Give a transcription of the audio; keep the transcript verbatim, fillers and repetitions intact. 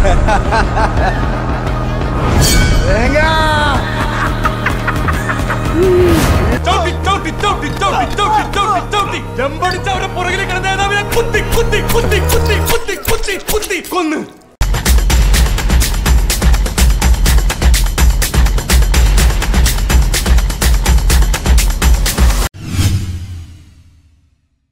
ചവിട്ടി ചവിട്ടി ചവിട്ടി ചവിട്ടി ചവിട്ടി ചവിട്ടി ചവിട്ടി ജമ്പടിച്ച് അവരെ പുറകിൽ കിടന്ന നേതാവിനെ കുത്തി കുത്തി കുത്തി കുത്തി കുത്തി കുത്തി കുത്തി കൊന്ന്